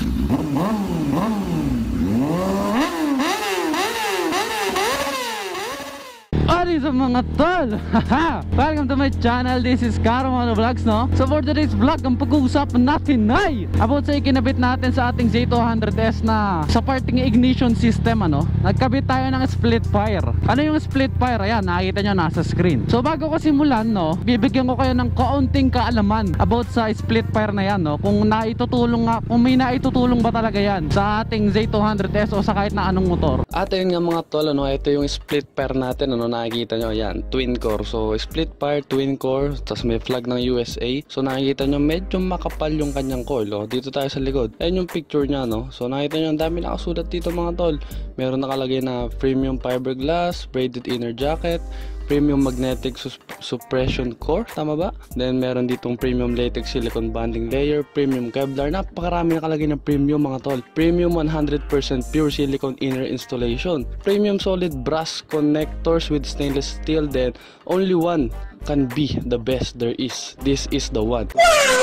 Sa mga tol, welcome to my channel. This is Caramano Vlogs, no? So for today's vlog, ang pag-uusapan natin ay about sa ikinabit natin sa ating Z200s na sa parting ignition system, ano? Nagkabit tayo ng split fire. Ano yung split fire? Ayan, nakikita nyo nasa screen. So bago ko simulan, no, bibigyan ko kayo ng kaunting kaalaman about sa split fire na yan, no? Kung naitutulong nga, kung may naitutulong ba talaga yan sa ating Z200s o sa kahit na anong motor. At ayun nga mga tol, ano, ito yung split fire natin, ano, nakikita nyo, yan, twin core. So split fire, twin core, tapos may flag ng USA. So nakikita nyo medyo makapal yung kanyang coil, oh. Dito tayo sa likod, ayun yung picture nya, no. So nakita nyo ang dami nakasulat dito mga tol. Meron nakalagay na premium fiberglass, braided inner jacket, premium magnetic suppression core, tama ba? Then meron ditong premium latex silicone bonding layer, premium Kevlar, napakarami nakalagay ng premium mga tol. Premium 100% pure silicone inner installation, premium solid brass connectors with stainless steel. Then only one can be the best there is. This is the one.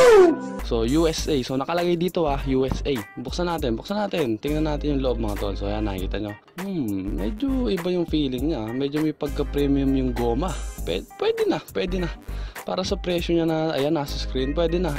So USA, so nakalagay dito USA. Buksan natin, tingnan natin yung loob mga tol. So ayan, nakikita nyo, medyo iba yung feeling niya. Medyo may pagka-premium yung goma. Pwede na para sa presyo niya na, ayan, nasa screen, pwede na.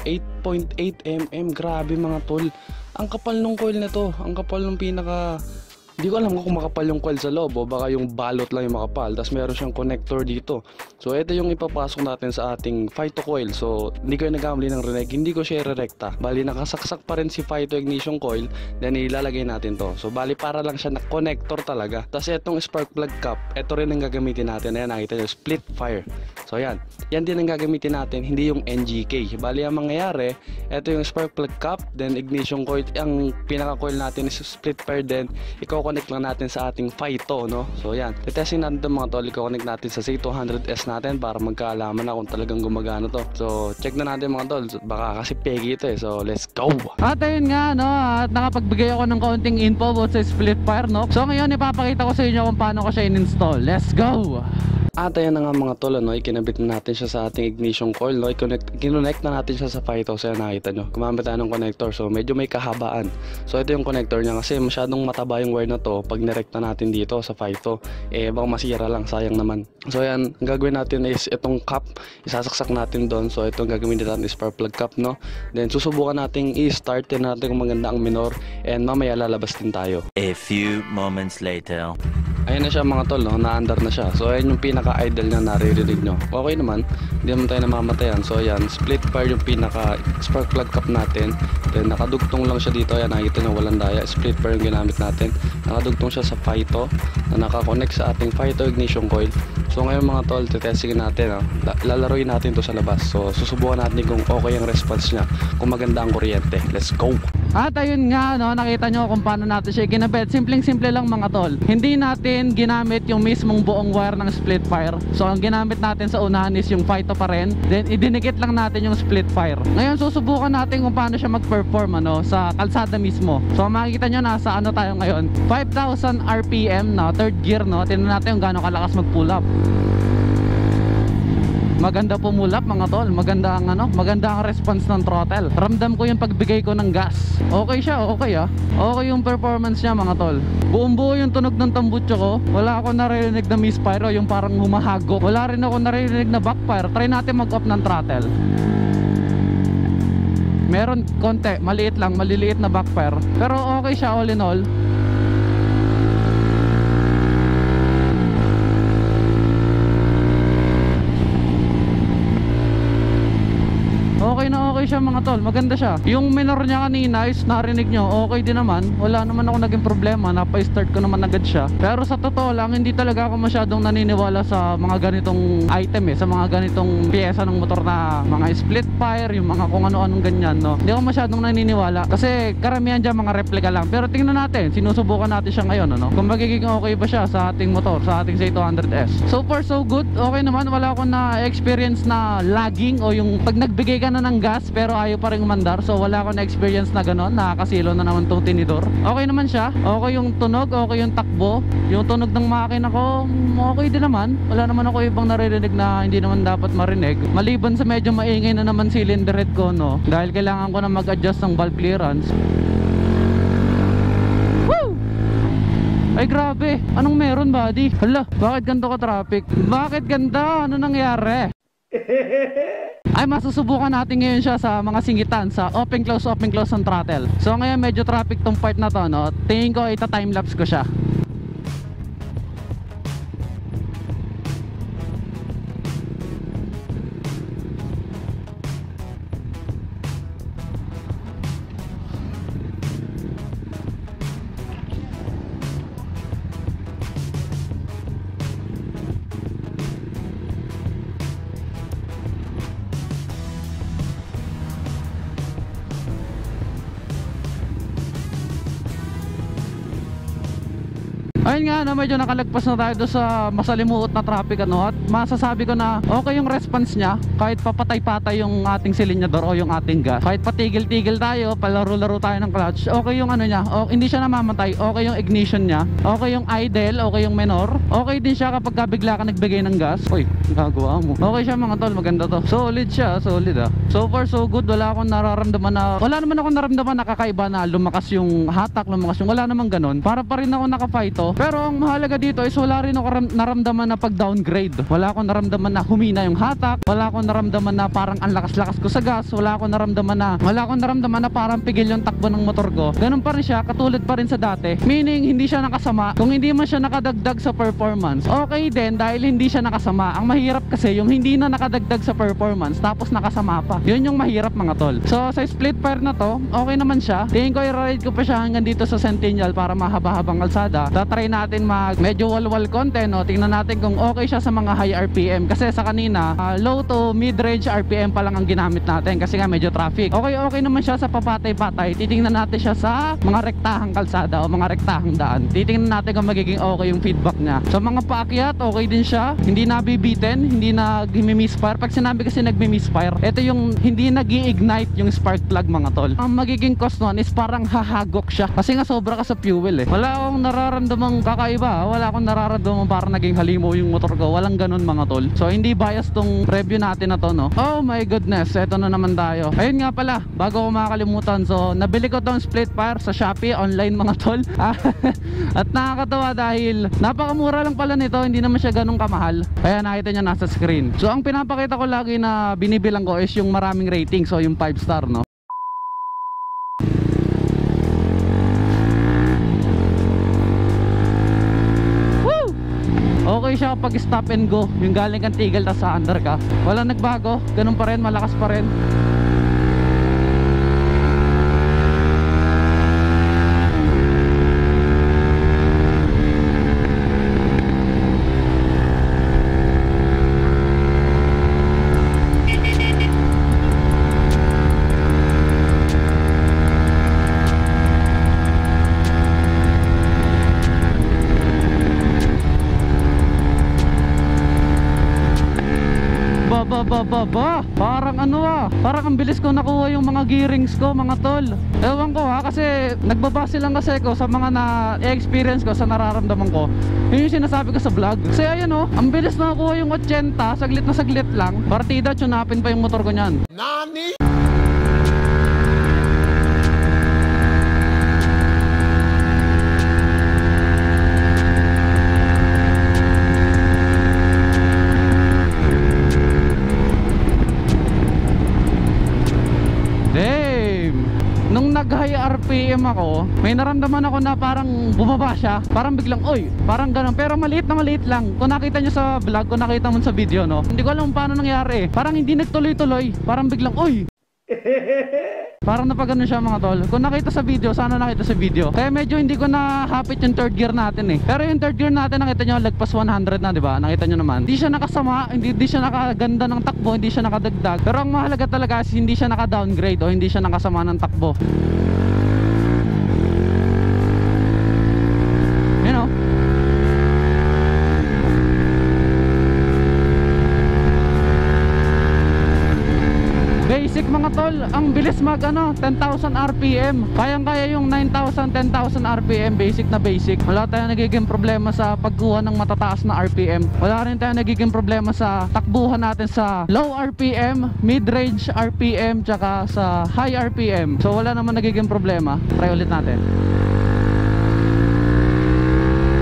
8.8 mm, grabe mga tol. Ang kapal ng coil nito, ang kapal ng pinaka, hindi ko alam kung makapal yung coil sa loob o baka yung balot lang yung makapal. Tapos meron siyang connector dito. So ito yung ipapasok natin sa ating Phyto coil. So hindi ko yung nagamali ng reneg, hindi ko siya re-recta. Bali nakasaksak pa rin si Phyto ignition coil. Then ilalagay natin to. So bali para lang siya na connector talaga. Tapos itong spark plug cap, ito rin ang gagamitin natin. Ayan, nakita nyo, split fire. So yan din ang gagamitin natin, hindi yung NGK. Bali ang mangyayari, ito yung spark plug cap, then ignition coil. Ang pinaka coil natin is split fire, then connect lang natin sa ating Phyto, no? So yan, testing natin itong mga tol, i-connect natin sa Z200s natin para magkaalaman na kung talagang gumagana to. So check na natin mga tol, baka kasi pegi ito so let's go. At ayun nga, no, at nakapagbigay ako ng kaunting info about sa split fire, no? So ngayon ipapakita ko sa inyo kung paano ko siya in-install. Let's go! At ayan na nga mga tol, no, ikinabit na natin siya sa ating ignition coil, no, kinonect na natin siya sa Phyto. So yan, nakita nyo, gumamit tayo ng connector, so medyo may kahabaan. So ito yung connector niya kasi masyadong mataba yung wire na to. Pag nirekta natin dito sa Phyto, baka masira lang, sayang naman. So yan, ang gagawin natin is itong cap, isasaksak natin doon. So itong gagawin natin is spark plug cap, no. Then susubukan natin i-start natin kung maganda ang minor, and mamaya lalabas din tayo. A few moments later. Ayan na siya mga tol, no? Na-under na siya. So ayan yung pinaka-idle niya, naririnig nyo. Okay naman, hindi naman tayo namamatayan. So ayan, split fire yung pinaka-spark plug cap natin. Then nakadugtong lang siya dito. Ayan, nakikita nyo, walang daya. Split fire yung ginamit natin. Nakadugtong siya sa Phyto, na nakakonect sa ating Phyto ignition coil. So ngayon mga tol, testingin natin, no? Lalaroin natin to sa labas. So susubukan natin kung okay ang response niya, kung maganda ang kuryente. Let's go! At ayun nga, no, nakita nyo kung paano natin siya ginabit. Simpleng-simple lang mga tol. Hindi natin ginamit yung mismong buong wire ng split fire. So ang ginamit natin sa unahan is yung Phyto pa rin. Then idinikit lang natin yung split fire. Ngayon susubukan natin kung paano siya mag-perform, ano, sa kalsada mismo. So makikita nyo, nasa ano tayo ngayon, 5,000 RPM na third gear, no. Tingnan natin kung gaano kalakas mag-pull up. Maganda pumulap mga tol, maganda ang response ng throttle. Ramdam ko yung pagbigay ko ng gas. Okay siya, okay okay yung performance niya mga tol. Buong buo yung tunog ng tambutso ko. Wala ako naririnig na misfire o yung parang humahago. Wala rin ako naririnig na backfire. Try natin mag-off ng throttle. Meron konti, maliliit na backfire. Pero okay siya all in all. Okay siya mga tol, maganda siya. Yung minor niya kanina is narinig nyo, okay din naman. Wala naman ako naging problema, napa-start ko naman agad siya. Pero sa totoo lang, hindi talaga ako masyadong naniniwala sa mga ganitong item sa mga ganitong piyesa ng motor na mga split fire, yung mga kung ano-anong ganyan, no. Hindi ako masyadong naniniwala kasi karamihan dyan mga replica lang. Pero tingnan natin, sinusubukan natin siya ngayon, ano, kung magiging okay ba siya sa ating motor, sa ating Z200s. So far so good, okay naman. Wala akong na-experience na lagging o yung pag nagbigay ka na ng gas pero ayaw pa rin umandar. So wala akong na-experience na gano'n, nakakasilo na naman tong tinidor. Okay naman siya, okay yung tunog, okay yung takbo, yung tunog ng makina ko okay din naman. Wala naman ako ibang naririnig na hindi naman dapat marinig, maliban sa medyo maingay na naman cylinder head ko, no, dahil kailangan ko na mag-adjust ng valve clearance. Ay grabe, anong meron buddy? Hala, bakit ganito ka traffic? Bakit ganda? Ano nangyari? Ay masusubukan natin ngayon siya sa mga singitan, sa open close ang throttle. So ngayon medyo traffic tong part na to, no? Tingin ko ita timelapse ko siya. Ayun nga, no, medyo nakalagpas na tayo doon sa masalimuot na traffic, ano, at masasabi ko na okay yung response niya. Kahit papatay-patay yung ating silinyador o yung ating gas, kahit patigil-tigil tayo, palaro-laro tayo ng clutch, okay yung ano niya, hindi siya namamatay, okay yung ignition niya, okay yung idle, okay yung menor, okay din siya kapag bigla ka nagbigay ng gas. Uy, gagawa mo. Okay siya mga tol, maganda to. Solid siya, solid ah. So far so good, wala akong nararamdaman na, wala naman akong naramdaman na kakaiba na lumakas yung hatak, lumakas yung, wala naman ganun. Para pa rin ako naka-fighto. Pero ang mahalaga dito is wala rin ako naramdaman na pag-downgrade. Wala akong naramdaman na humina yung hatak. Wala akong naramdaman na parang ang lakas-lakas ko sa gas. Wala akong naramdaman na parang pigil yung takbo ng motor ko. Ganun pa rin siya, katulad pa rin sa dati. Meaning hindi siya nakasama. Kung hindi man siya nakadagdag sa performance, okay din dahil hindi siya nakasama. Ang mahirap kasi yung hindi na nakadagdag sa performance tapos nakasama pa. Yun yung mahirap mga tol. So sa split fire na to, okay naman siya. Tingin ko i-ride ko pa siya hanggang dito sa Centennial para mahaba-habang kalsada. Tatry natin medyo walwal content, no? Tingnan natin kung okay siya sa mga high RPM. Kasi sa kanina, low to mid-range RPM pa lang ang ginamit natin kasi nga medyo traffic. Okay naman siya sa papatay-patay. Titingnan natin siya sa mga rektahang kalsada o mga rektahang daan. Titingnan natin kung magiging okay yung feedback niya. Sa mga paakyat, okay din siya. Hindi nabibitin, hindi nag-misfire. Pag sinabi kasi nag-misfire, ito yung hindi nag-i-ignite yung spark plug mga tol. Ang magiging cost nun is parang hahagok siya kasi nga sobra ka sa fuel eh. Wala akong nararamdamang kakaiba, wala akong nararamdaman parang naging halimaw yung motor ko. Walang ganun mga tol. So hindi bias tong review natin na to, no? Oh my goodness, eto na naman tayo. Ayun nga pala, bago ko makakalimutan, so nabili ko tong split fire sa Shopee online mga tol. At nakakatawa dahil napakamura lang pala nito, hindi naman siya ganun kamahal. Kaya nakita nyo nasa screen. So ang pinapakita ko lagi na binibilang ko is yung maraming rating, so yung 5 star, no? Okay siya kapag stop and go, yung galing kang tigil tas sa under ka. Walang nagbago, ganun pa rin, malakas pa rin. Parang ano parang ang bilis ko nakuha yung mga gearings ko mga tol. Ewan ko kasi nagbabase lang kasi ko sa mga na-experience ko, sa nararamdaman ko. Yun yung sinasabi ko sa vlog. Kasi ayan ang bilis nakuha yung 80, saglit na saglit lang. Partida, tunapin pa yung motor ko nyan. Nani? Nag-high RPM ako, may naramdaman ako na parang bumaba siya. Parang biglang, parang ganun. Pero maliit na maliit lang. Kung nakita nyo sa vlog, kung nakita mo sa video, no? Hindi ko alam paano nangyari. Parang hindi nagtuloy-tuloy. Parang biglang, parang napagano siya mga tol. Kung nakita sa video, sana nakita sa video. Kaya medyo hindi ko na hapit yung third gear natin eh. Pero yung third gear natin, nakita nyo, lagpas 100 na, diba? Nakita nyo naman. Hindi siya nakasama, hindi siya nakaganda ng takbo, hindi siya nakadagdag. Pero ang mahalaga talaga is hindi siya naka-downgrade o hindi siya nakasama ng takbo. Basic mga tol, ang bilis mag 10,000 RPM. Kayang-kaya yung 9,000, 10,000 RPM, basic na basic. Wala tayong nagiging problema sa pagkuha ng matataas na RPM. Wala rin tayong nagiging problema sa takbuhan natin sa low RPM, mid-range RPM, tsaka sa high RPM. So wala naman nagiging problema. Try ulit natin.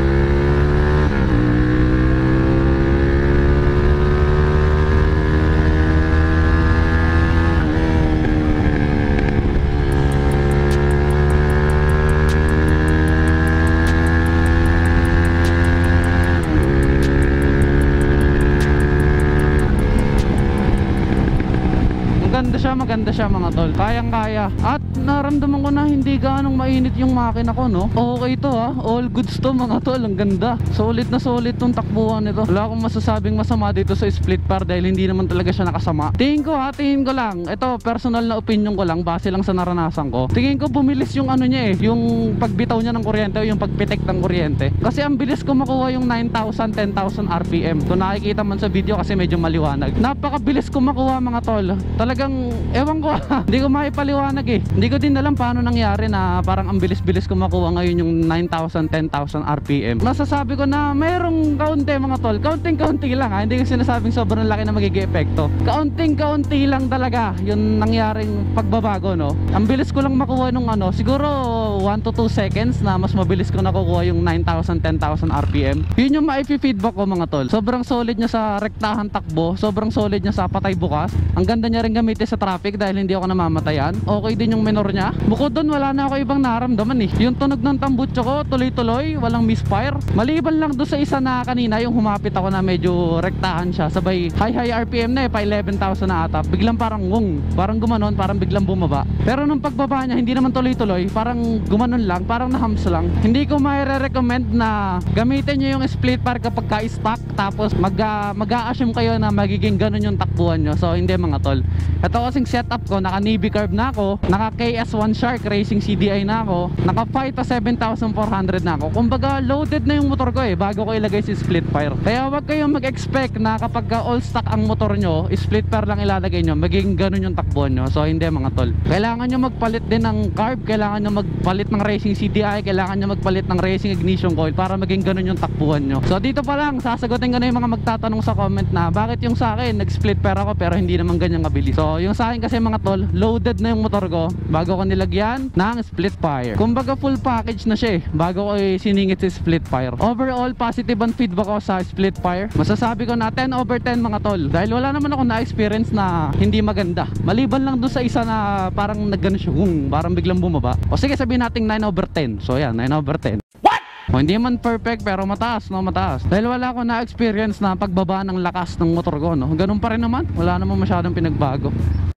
siya mga tol, kayang kaya. At naramdaman ko na hindi ganong mainit yung makina ko, no. Okay to ha, all goods to mga tol. Ang ganda, solid na solid tong takbuhan nito. Wala akong masasabing masama dito sa split par dahil hindi naman talaga siya nakasama. Tingin ko lang, ito personal na opinion ko lang, base lang sa naranasan ko. Tingin ko bumilis yung ano niya yung pagbitaw niya ng kuryente o yung pagpitik ng kuryente. Kasi ang bilis ko makuha yung 9,000, 10,000 RPM. Kung nakikita man sa video kasi medyo maliwanag. Napakabilis ko makuha mga tol. Talagang, ewan ko hindi ko maipaliwanag Hindi ko din alam paano nangyari na parang ang bilis-bilis ko makuha ngayon yung 9,000, 10,000 RPM. Masasabi ko na mayroong kaunti mga tol. Kaunting-kaunti lang Hindi ko sinasabing sobrang laki na magiging epekto. Kaunting-kaunti lang talaga yung nangyaring pagbabago, no. Ang bilis ko lang makuha nung siguro 1 to 2 seconds na mas mabilis ko nakukuha yung 9,000, 10,000 RPM. Yun yung ma-feedback ko mga tol. Sobrang solid niya sa rektahan takbo, sobrang solid niya sa patay bukas. Ang ganda niya rin gamitin sa traffic dahil hindi ako namamatayan. Okay din yung minor niya. Bukod doon wala na ako ibang naramdaman Yung tunog ng tambutso ko tuloy-tuloy, walang misfire. Maliban lang doon sa isa na kanina, yung humapit ako na medyo rektahan siya, sabay high RPM na pa 11,000 na ata. Biglang parang parang gumanon, parang biglang bumaba. Pero nung pagbaba niya hindi naman tuloy-tuloy, parang gumanon lang, parang nahams lang. Hindi ko mai-recommend na gamitin niyo yung split par kapag ka-stock tapos mag-a-assume kayo na magiging ganun yung takbuhan nyo. So hindi mga tol. Ito kasing setup ko, naka Navy Carb na ako, naka KS1 Shark Racing CDI na ako, naka 5 to 7,400 na ako. Kumbaga loaded na yung motor ko bago ko ilagay si split fire. Kaya wag kayong mag-expect na kapag all stock ang motor nyo, split fire lang ilalagay nyo, magiging ganun yung takbuhan nyo. So hindi mga tol. Kailangan nyo magpalit din ng carb, kailangan nyo magpalit ng racing CDI, kailangan nyo magpalit ng racing ignition coil para maging ganun yung takbuhan nyo. So dito pa lang sasagutin ko na yung mga magtatanong sa comment na bakit yung sa akin nag-split fire ako pero hindi naman ganyan kabilis. So yung sa akin kasi mga tol, loaded na yung motor ko bago ko nilagyan ng split fire. Kumbaga full package na siya bago ko siningit si split fire. Overall positive ang feedback ko sa split fire. Masasabi ko na 10/10 mga tol dahil wala naman ako na-experience na hindi maganda. Maliban lang doon sa isa na parang naggano siya, parang biglang bumaba. O sige sabihin natin 9/10. So yan, 9/10. O, hindi man perfect pero mataas, no, mataas. Dahil wala ako na-experience na pagbaba ng lakas ng motor ko, no. Ganun pa rin naman, wala naman masyadong pinagbago.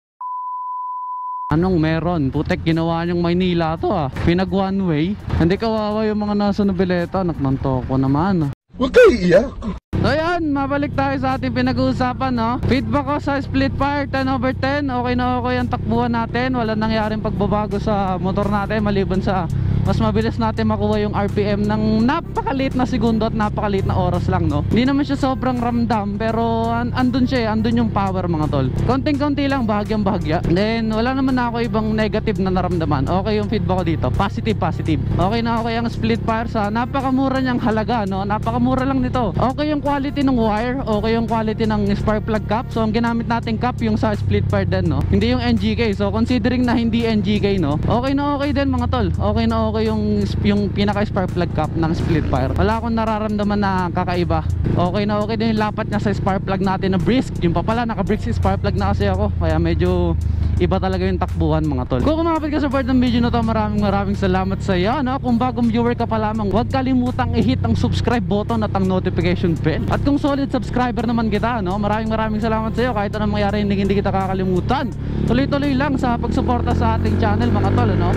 Anong meron? Putek, ginawa niyong Maynila to Pinag one way. Hindi kawawa yung mga nasa Noveleta, nakmanto ko naman. Huwag kayo iyak. So yan, mabalik tayo sa ating pinag-uusapan, no. Feedback ko sa split fire 10/10. Okay na okay ang takbuhan natin. Wala nangyaring pagbabago sa motor natin maliban sa mas mabilis natin makuha yung RPM ng napakaliit na segundo at napakaliit na oras lang, no. Hindi naman siya sobrang ramdam pero andun siya, andun yung power mga tol. Konting-konti lang, bahagyang bahagya. Then wala naman na ako ibang negative na naramdaman. Okay yung feedback ko dito, positive. Okay na okay ang split fire sa napakamura niyang halaga, no. Napakamura lang nito. Okay yung quality ng wire, okay yung quality ng spark plug cap. So ang ginamit nating cap yung sa split fire din, no. Hindi yung NGK. So considering na hindi NGK, no, okay na okay din mga tol. Okay na okay yung pinaka spark plug cap ng split fire. Wala akong nararamdaman na kakaiba. Okay na okay din yung lapat niya sa spark plug natin na brisk. Yung pa pala naka brisk spark plug na kasi ako. Kaya medyo iba talaga yung takbuhan mga tol. Kung kumapit ka sa part ng video na to, maraming salamat sa iyo, no? Kung bagong viewer ka pa lamang, huwag kalimutang i-hit ang subscribe button at ang notification bell. At kung solid subscriber naman kita, no? Maraming salamat sa iyo. Kahit anong mangyari, hindi kita kakalimutan. Tuloy-tuloy lang sa pagsuporta sa ating channel mga tol, no?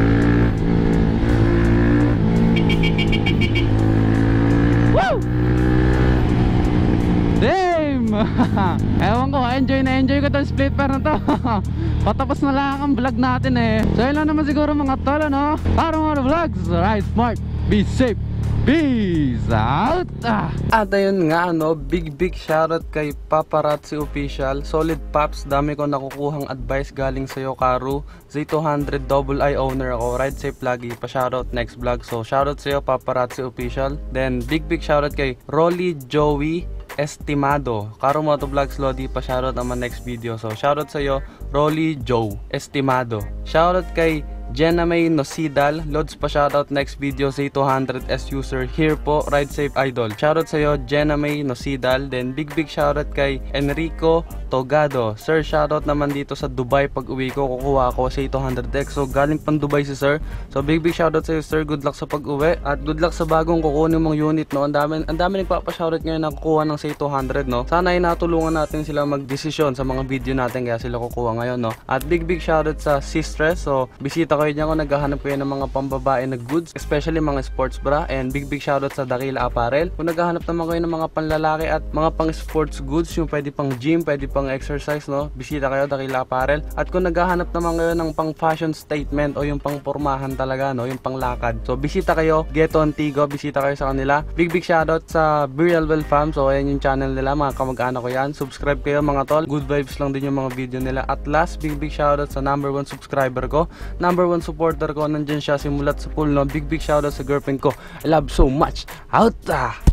Woo! Damn! Ewan ko, enjoy ko itong split pair na to. Patapos na lang ang vlog natin So yun lang naman siguro mga tol, no? Para mga vlogs, ride smart, be safe, peace out! At ayun nga, big shoutout kay Paparazzi Official. Solid Paps, dami ko nakukuhang advice galing sa'yo, Karu. Z200II owner ako, ride safe lagi, pa-shoutout next vlog. So shoutout sa'yo, Paparazzi Official. Then big shoutout kay Rolly Joey Estimado, Karo Motovlogs Lodi, pa-shoutout naman next video. So shoutout sa'yo, Rolly Joe Estimado. Shoutout kay Jenna May Nosidal, loads pa shoutout next video, Z200s user here po, ride safe idol. Shoutout sa'yo Jenna May Nosidal. Then big shoutout kay Enrico Togado. Sir, shoutout naman dito sa Dubai. Pag uwi ko, kukuha ako sa Z200x. So galing pang Dubai si sir. So big shoutout sa'yo sir, good luck sa pag-uwi at good luck sa bagong kukunin mong unit, no. Ang dami nagpapa-shoutout ngayon na kukuha ng Z200, no. Sana ay natulungan natin sila magdesisyon sa mga video natin kaya sila kukuha ngayon, no. At big shoutout sa Sistress. So bisita kayo niya kung naghahanap kayo ng mga pambabae na goods, especially mga sports bra. And big shoutout sa Dakila Apparel kung naghahanap naman kayo ng mga panlalaki at mga pang sports goods, yung pwede pang gym, pwede pang exercise, no. Bisita kayo Dakila Apparel. At kung naghahanap naman kayo ng pang fashion statement o yung pang pormahan talaga, no, yung pang lakad, so bisita kayo Geto Antigo, bisita kayo sa kanila. Big shoutout sa Burial Well Fam. So ayan yung channel nila, mga kamag-anak ko yan. Subscribe kayo mga tol, good vibes lang din yung mga video nila. At last, big shoutout sa number 1 subscriber ko, number 1 supporter ko, nandyan siya simulat sa pool, no. Big shoutout sa girlfriend ko, I love so much, out.